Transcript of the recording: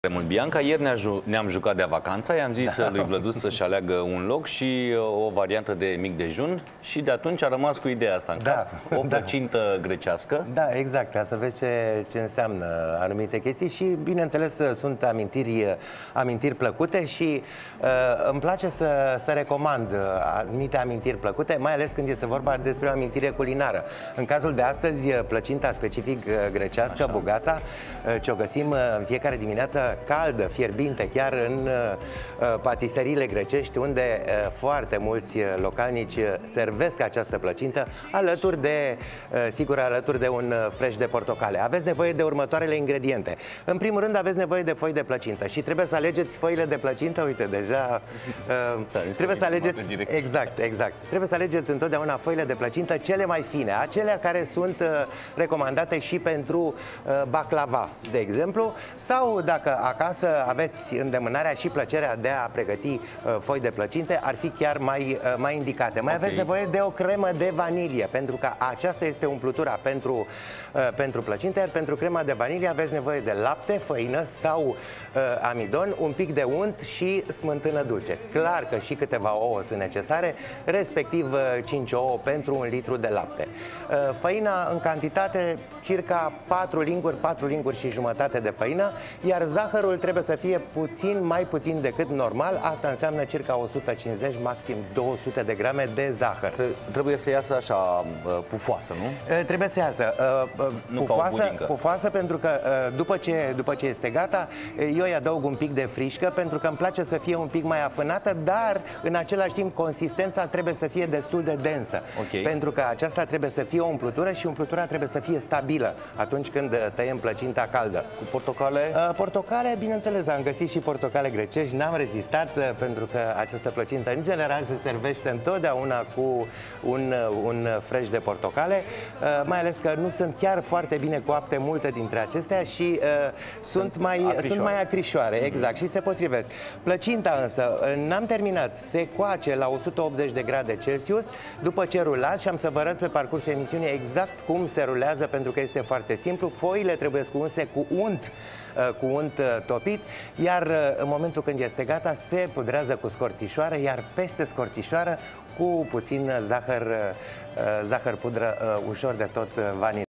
Mult, Bianca, ieri ne-am jucat de vacanța, i-am zis lui Vlăduț să-și aleagă un loc și o variantă de mic dejun și de atunci a rămas cu ideea asta în cap, o plăcintă grecească. Da, exact, ca să vezi ce înseamnă anumite chestii și, bineînțeles, sunt amintiri plăcute și îmi place să recomand anumite amintiri plăcute, mai ales când este vorba despre o amintire culinară. În cazul de astăzi, plăcinta specific grecească, bugața, ce o găsim în fiecare dimineață caldă, fierbinte, chiar în patiseriile grecești, unde foarte mulți localnici servesc această plăcintă alături de, sigur, alături de un fresh de portocale. Aveți nevoie de următoarele ingrediente. În primul rând aveți nevoie de foi de plăcintă și trebuie să alegeți foile de plăcintă, uite, deja trebuie să alegeți, exact. Trebuie să alegeți întotdeauna foile de plăcintă cele mai fine, acelea care sunt recomandate și pentru baklava, de exemplu, sau dacă acasă aveți îndemânarea și plăcerea de a pregăti foi de plăcinte, ar fi chiar mai indicate. Mai aveți nevoie de o cremă de vanilie, pentru că aceasta este umplutura pentru plăcinte, iar pentru crema de vanilie aveți nevoie de lapte, făină sau amidon, un pic de unt și smântână dulce. Clar că și câteva ouă sunt necesare, respectiv 5 ouă pentru 1 litru de lapte. Făina în cantitate, circa 4 linguri și jumătate de făină, iar zahărul trebuie să fie mai puțin decât normal, asta înseamnă circa 150, maxim 200 de grame de zahăr. Trebuie să iasă așa pufoasă, nu? Trebuie să iasă pufoasă, pentru că după ce este gata, eu îi adaug un pic de frișcă, pentru că îmi place să fie un pic mai afânată, dar în același timp consistența trebuie să fie destul de densă, pentru că aceasta trebuie să fie o umplutură și umplutura trebuie să fie stabilă atunci când tăiem plăcinta caldă. Cu portocale? Portocale, bineînțeles, am găsit și portocale grecești, n-am rezistat, pentru că această plăcintă în general se servește întotdeauna cu un fresh de portocale, mai ales că nu sunt chiar foarte bine coapte multe dintre acestea și sunt mai acrișoare, exact, și se potrivesc. Plăcinta însă, n-am terminat, se coace la 180 de grade Celsius, după ce rulați, și am să vă arăt pe parcursul emisiunii exact cum se rulează, pentru că este foarte simplu. Foile trebuie unse cu unt topit, iar în momentul când este gata se pudrează cu scorțișoară, iar peste scorțișoară cu puțin zahăr pudră, ușor de tot, vanilie.